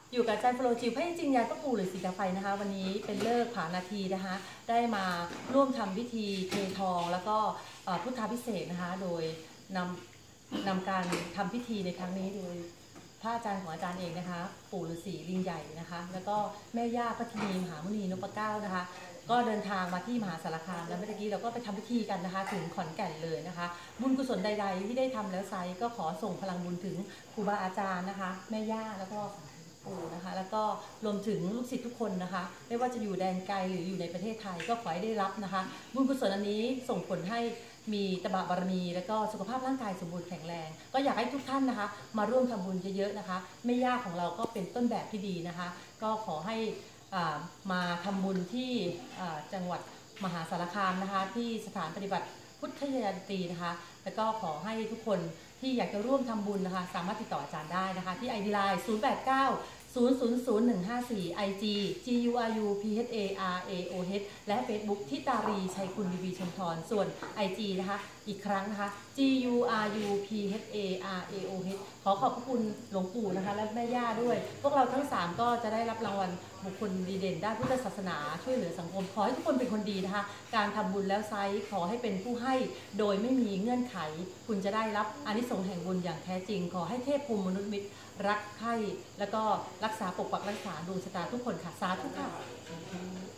อยู่กับอาจารย์โฟโลจิวพระจริงยานพระปู่หรือสีกาไฟนะคะวันนี้เป็นเลิกษ์ผานาทีนะคะได้มาร่วมทำพิธีเททองแล้วก็พุทธาภิเษกนะคะโดยนำการทำพิธีในครั้งนี้โดยพระอาจารย์ของอาจารย์เองนะคะปู่ฤาษีลิงใหญ่นะคะแล้วก็แม่ย่าพัฒนีมหามุนีนพเก้านะคะก็เดินทางมาที่มหาสารคามแล้วเมื่อกี้เราก็ไปทำพิธีกันนะคะถึงขอนแก่นเลยนะคะบุญกุศลใดๆที่ได้ทำแล้วไซก็ขอส่งพลังบุญถึงครูบาอาจารย์นะคะแม่ย่าแล้วก็ปู่นะคะแล้วก็รวมถึงลูกศิษย์ทุกคนนะคะไม่ว่าจะอยู่แดนไกลหรืออยู่ในประเทศไทยก็ขอให้ได้รับนะคะบุญกุศลอันนี้ส่งผลให้มีตบะบารมีแล้วก็สุขภาพร่างกายสมบูรณ์แข็งแรงก็อยากให้ทุกท่านนะคะมาร่วมทำบุญเยอะๆนะคะแม่ย่าของเราก็เป็นต้นแบบที่ดีนะคะก็ขอให้มาทำบุญที่จังหวัดมหาสารคามนะคะที่สถานปฏิบัติพุทธยันตีนะคะแล้วก็ขอให้ทุกคนที่อยากจะร่วมทำบุญนะคะสามารถติดต่ออาจารย์ได้นะคะที่ ID Line 089 000154 IG GURUPHARAOH และ Facebook ทิตารีชัยคุณบีบีชมพรส่วน IG นะคะอีกครั้งนะคะ GURUPHARAOH ขอขอบพระคุณหลวงปู่นะคะและแม่ย่าด้วยพวกเราทั้ง3ก็จะได้รับรางวัลบุคคลดีเด่นด้านพุทธศาสนาช่วยเหลือสังคมขอให้ทุกคนเป็นคนดีนะคะการทำบุญแล้วไซส์ขอให้เป็นผู้ให้โดยไม่มีเงื่อนไขคุณจะได้รับอานิสงส์แห่งบุญอย่างแท้จริงขอให้เทพภูมิมนุษย์มิตรรักใคร่แล้วก็รักษาปกปักรักษาดวงชะตาทุกคนค่ะสาธุค่ะ